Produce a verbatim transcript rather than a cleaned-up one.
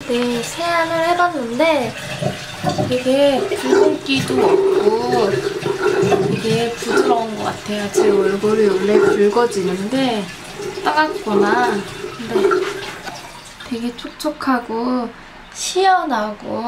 네, 세안을 해봤는데 되게 붉은기도 없고 되게 부드러운 것 같아요. 제 얼굴이 원래 붉어지는데 따갑거나 근데 되게 촉촉하고 시원하고